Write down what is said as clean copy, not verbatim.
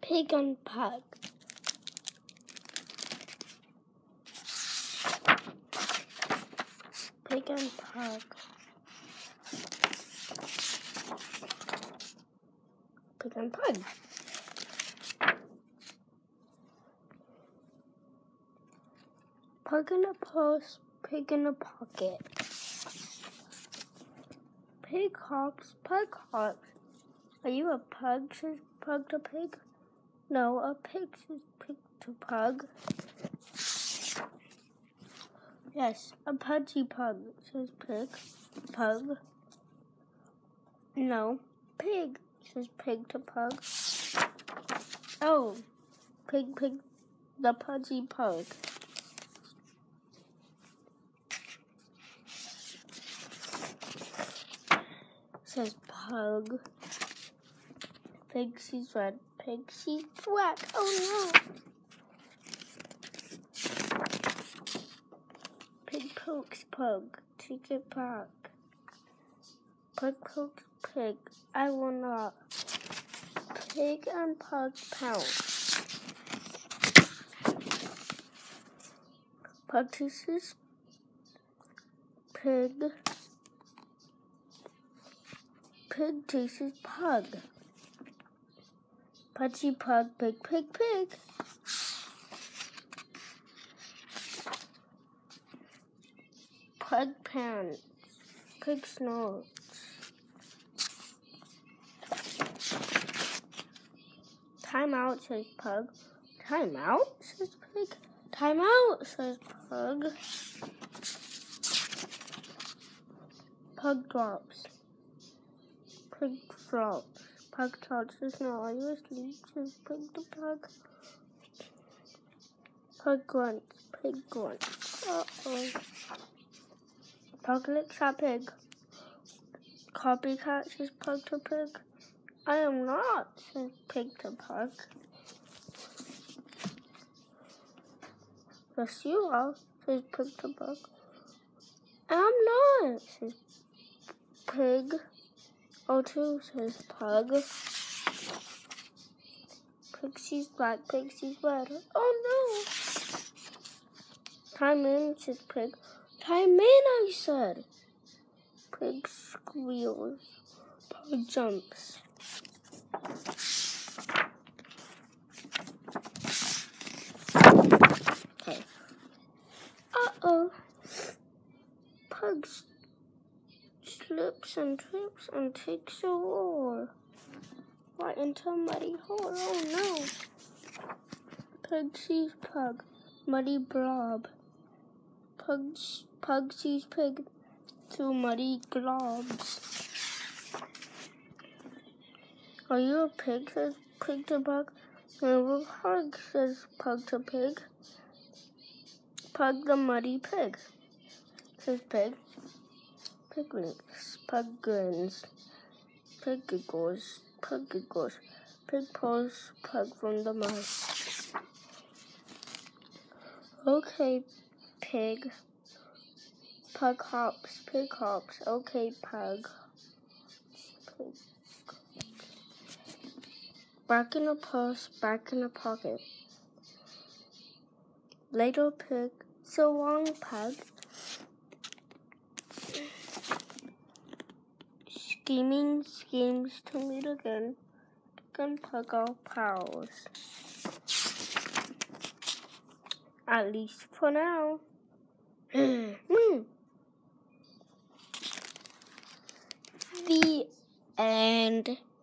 Pig and Pug. Pig and Pug. Pig and Pug. Pug in a purse, pig in a pocket. Pig hops, pug hops. Are you a pug? Says Pug to Pig. No, a pig says Pig to Pug. Yes, a pudgy pug says Pig. Pug. No, pig says Pig to Pug. Oh, pig, the pudgy pug. Says Pug. Pig sees red, pig sees black. Oh no! Pig pokes Pug, take it back. Pug pokes Pig, I will not. Pig and Pug pounce. Pug chases Pig. Pig chases Pug. Pudgy Pug, pig, pig, pig. Pug pants, pig snorts. Time out, says Pug. Time out, says Pig. Time out, says Pug. Pug drops. Pig drops. Pug touches no, are you asleep? Says Pig to Pug. Pug grunts. Pig grunts. Uh-oh. Pug licks at Pig. Copycat says Pug to Pig. I am not, says Pig to Pug. Yes, you are, says Pig to Pug. I'm not, says Pig. Oh, too, says Pug. Pig sees black, pig sees red. Oh no! Time in, says Pig. Time in, I said. Pig squeals. Pug jumps. Okay. Uh-oh. Pug slips and trips and takes a roll. Right into a muddy hole. Oh no. Pig sees Pug. Muddy blob. Pug sees Pig through muddy globs. Are you a pig? Says Pig to Pug. No, a pug, says Pug to Pig. Pug the muddy pig, says Pig. Pig winks. Pug grins. Pig giggles. Pug giggles. Pig pulls Pug from the mud. Okay, Pig. Pug hops. Pig hops. Okay, Pug. Pig. Back in a purse, back in a pocket. Little Pig, so long, Pug. Scheming schemes to meet again. Pig and Pug are pals. At least for now. The end.